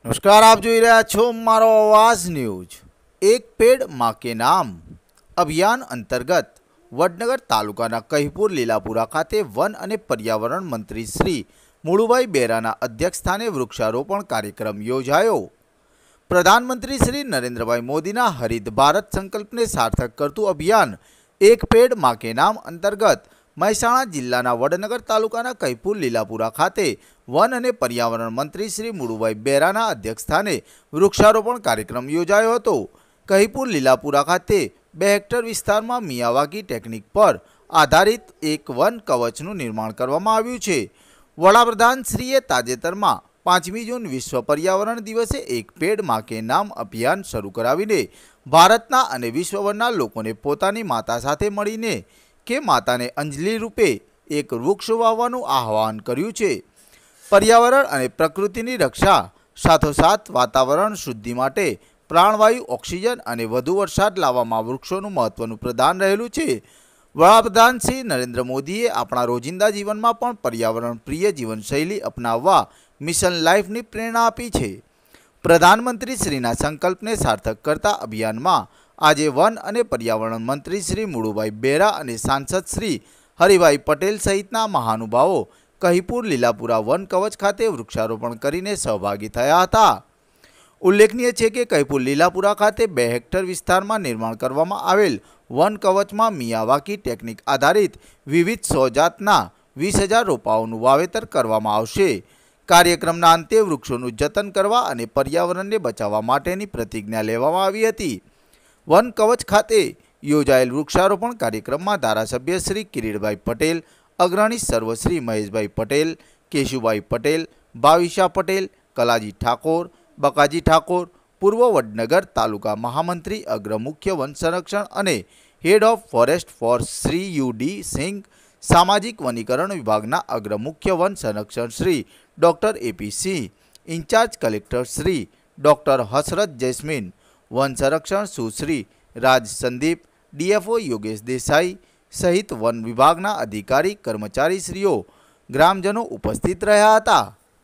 નમસ્કાર, આપ જોઈ રહ્યા છો મારો અવાજ ન્યૂઝ। એક પેડ માં કે નામ અભિયાન અંતર્ગત વડનગર તાલુકાના કહીપુર લીલાપુરા ખાતે વન અને પર્યાવરણ મંત્રી શ્રી મુળુભાઈ બેરાના અધ્યક્ષસ્થાને વૃક્ષારોપણ કાર્યક્રમ યોજાયો। પ્રધાનમંત્રી શ્રી નરેન્દ્રભાઈ મોદીના હરિત ભારત સંકલ્પને સાર્થક કરતું અભિયાન એક પેડ માં કે નામ અંતર્ગત મહેસાણા જિલ્લાના વડનગર તાલુકાના કહીપુર લીલાપુરા ખાતે વન અને પર્યાવરણ મંત્રી શ્રી મુળુભાઈ બેરાના અધ્યક્ષસ્થાને વૃક્ષારોપણ કાર્યક્રમ યોજાયો હતો। કહીપુર લીલાપુરા ખાતે 2 હેક્ટર વિસ્તારમાં મિયાવાકી ટેકનિક પર આધારિત એક વન કવચનું નિર્માણ કરવામાં આવ્યું છે। વડાપ્રધાનશ્રીએ તાજેતરમાં 5મી જૂન વિશ્વ પર્યાવરણ દિવસે એક પેડ માં કે નામ અભિયાન શરૂ કરાવીને ભારતના અને વિશ્વભરના લોકોને પોતાની માતા સાથે મળીને કે માતાને અંજલિ રૂપે એક વૃક્ષ વાવવાનું આહ્વાન કર્યું છે। पर्यावरण और प्रकृति रक्षा साथोसाथ वातावरण शुद्धि माटे प्राणवायु ऑक्सीजन और वधु वरसाद लाववामां वृक्षों महत्वनुं प्रदान रहेलुं छे। वडाप्रधान श्री नरेंद्र मोदीए अपना रोजिंदा जीवन में पण पर्यावरण प्रिय जीवनशैली अपनाववा मिशन लाइफ की प्रेरणा आपी छे। प्रधानमंत्री श्रीना संकल्प ने सार्थक करता अभियान में आज वन और पर्यावरण मंत्री श्री मुळुभाई बेरा और सांसद श्री हरिभाई पटेल सहितना महानुभावों कहीपुर लीलापुरा वन कवच खाते वृक्षारोपण करीने सहभागी थया हता। उल्लेखनीय है कि कहीपुर लीलापुरा खाते 2 हेक्टर विस्तार में निर्माण करवामां आवेल वन कवच में मियावाकी टेक्निक आधारित विविध 100 जातना 20,000 रोपाओनुं वावेतर करवामां आवशे। कार्यक्रमना अंते वृक्षोनुं जतन करवा अने पर्यावरणने बचाववा माटेनी प्रतिज्ञा लेवामां आवी हती। वन कवच खाते योजायेल वृक्षारोपण कार्यक्रम में धारासभ्य श्री किरीटभाई पटेल, अग्रणी सर्वश्री महेशभाई पटेल, केशुभाई पटेल, भाविशा पटेल, कलाजी ठाकोर, बकाजी ठाकोर, पूर्व वडनगर तालुका महामंत्री अग्र मुख्य वन संरक्षण अने head of forest force Shri UD Singh, सामाजिक वनीकरण विभागना अग्र मुख्य वन संरक्षण Shri doctor AP Singh, incharge collector Shri doctor Hasrat Jasmine, वन संरक्षण सुश्री राज संदीप, डीएफओ योगेश देसाई सहित वन विभागना अधिकारी कर्मचारी श्रीओ ग्रामजनों उपस्थित रह्या हता।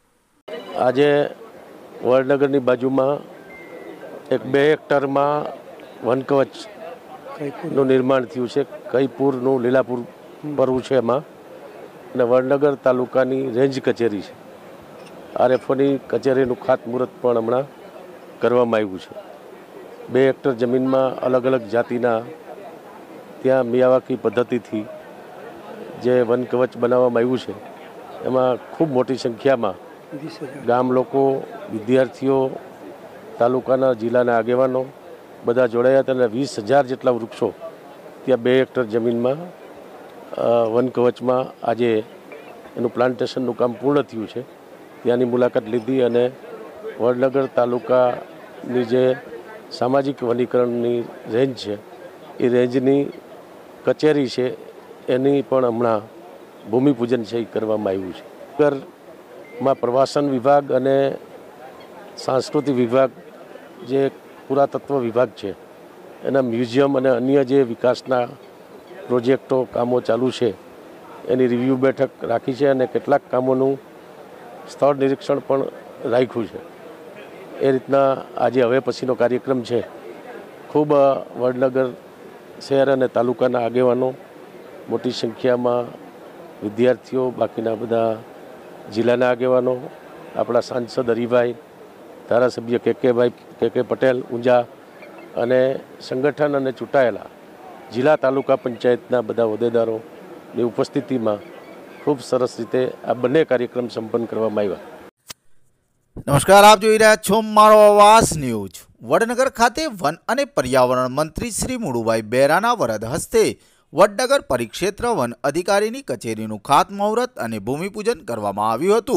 आज वडनगर बाजू में एक 2 हेक्टर में वन कवच निर्माण थयुं छे। कहीपुर लीलापुर परवुं छे एमां अने वडनगर तालुकानी रेंज कचेरी छे। आरएफओनी कचेरीनुं खातमुहूर्त पण हमणां करवामां आव्युं छे। 2 हेक्टर जमीन में अलग अलग जातिना त्या मियावाकी पद्धति थी जे वन कवच बनाववामां आव्युं छे। एमां खूब मोटी संख्या में गाम लोको, विद्यार्थीओ, तालुकाना जिल्लाना आगेवानो बधा जोड़ाया हता अने 20,000 जेटला वृक्षो त्या 2 हेक्टर जमीन में वन कवच में आज एनुं प्लांटेशननुं काम पूर्ण थयुं छे। त्यानी मुलाकात लीधी अने वडनगर तालुकानी जे सामाजिक वनीकरणनी रेंज छे ए रेंजनी कचेरी है एनी पण हमणां भूमिपूजन से करवामां आव्युं छे। नगर में प्रवासन विभाग अने सांस्कृतिक विभाग जे पुरातत्व विभाग है एना म्यूजियम अने अन्य जे विकासना प्रोजेक्टो कामों चालू है एनी रिव्यू बैठक राखी है अने केटलाक कामोनुं स्थळ निरीक्षण पण राख्युं छे। ए रीतना आज हवे पछीनो कार्यक्रम है। खूब वडनगर शहर और तालुकाना आगेवानो, मोटी संख्या में विद्यार्थीओ, बाकीना बधा जिल्लाना आगेवानो, अपना सांसद हरिभाई, धारासभ्य के पटेल ऊंझा अने संगठन अने चूंटायेला जिला तालुका पंचायतना बधा होद्देदारों ની ઉપસ્થિતિમાં खूब सरस रीते आ बने कार्यक्रम संपन्न करवामां आव्या। नमस्कार, आप જોઈ રહ્યા છો મારો અવાજ ન્યૂઝ। वडनगर खाते वन और पर्यावरण मंत्री श्री मुळुभाई बेराना वरद हस्ते वडनगर परिक्षेत्र वन अधिकारी कचेरीનું खातमुहूर्त और भूमिपूजन करवामां આવ્યું હતું।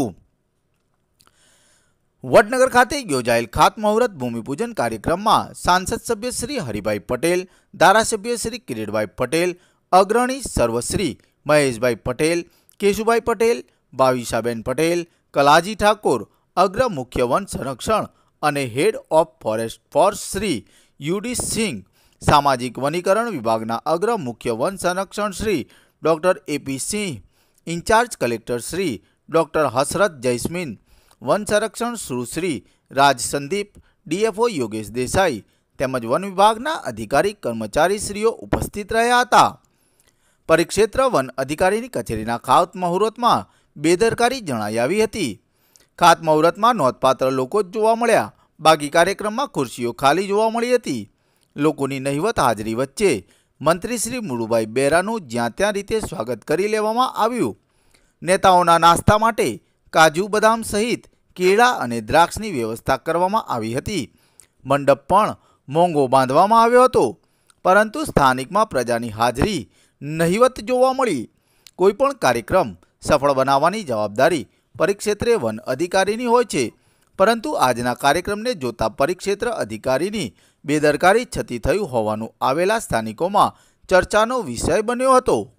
वडनगर खाते योजायेल खातमुहूर्त भूमिपूजन कार्यक्रम में सांसद सभ्य श्री हरिभाई पटेल, धारासभ्य श्री किरीटभाई पटेल, अग्रणी सर्वश्री महेशभाई पटेल, केशुभाई पटेल, भाविशाबेन पटेल, कलाजी ठाकोर, अग्र मुख्य वन संरक्षण अने head of forest force Shri UD Singh, सामाजिक वनीकरण विभागना अग्र मुख्य वन संरक्षण Shri doctor AP Singh, incharge collector Shri doctor Hasrat Jasmine, વન સંરક્ષણ સુશ્રી રાજ સંદીપ, ડીએફઓ યોગેશ દેસાઈ તેમજ વન વિભાગના અધિકારી કર્મચારીશ્રીઓ ઉપસ્થિત રહ્યા હતા. પરિક્ષેત્ર વન અધિકારીની કચેરીના ખાતમુહૂર્તમાં બેદરકારી જણાઈ આવી હતી. ખાતમુહૂર્તમાં નોંધપાત્ર લોકો જ જોવા મળ્યા. બાકી કાર્યક્રમમાં ખુરશીઓ ખાલી જોવા મળી હતી. લોકોની નહિવત હાજરી વચ્ચે મંત્રી શ્રી મુળુભાઈ બેરાનું જ્યાં ત્યાં રીતે સ્વાગત કરી લેવામાં આવ્યું. નેતાઓના નાસ્તા માટે કાજુ બદામ સહિત કેળા અને દ્રાક્ષની વ્યવસ્થા કરવામાં આવી હતી. મંડપ પણ મોંઘો બાંધવામાં આવ્યો હતો, પરંતુ સ્થાનિકમાં પ્રજાની હાજરી નહિવત જોવા મળી. કોઈપણ કાર્યક્રમ સફળ બનાવવાની જવાબદારી પરિક્ષેત્રે વન અધિકારીની હોય છે, પરંતુ આજના કાર્યક્રમને જોતા પરિક્ષેત્ર અધિકારીની બેદરકારી છતી થયું હોવાનું આવેલા સ્થાનિકોમાં ચર્ચાનો વિષય બન્યો હતો.